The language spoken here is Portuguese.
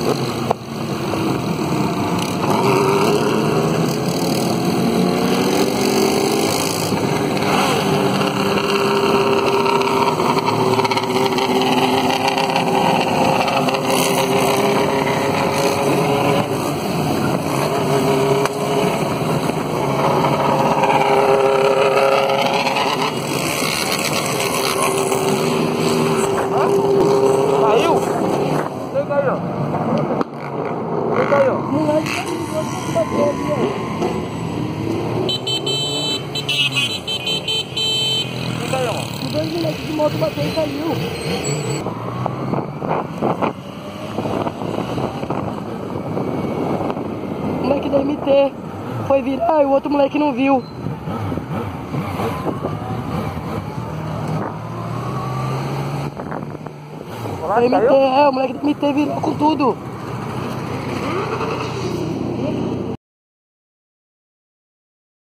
Dois moleques de moto bateu e caiu. O moleque da MT foi virar e o outro moleque não viu. O moleque da MT virou com tudo.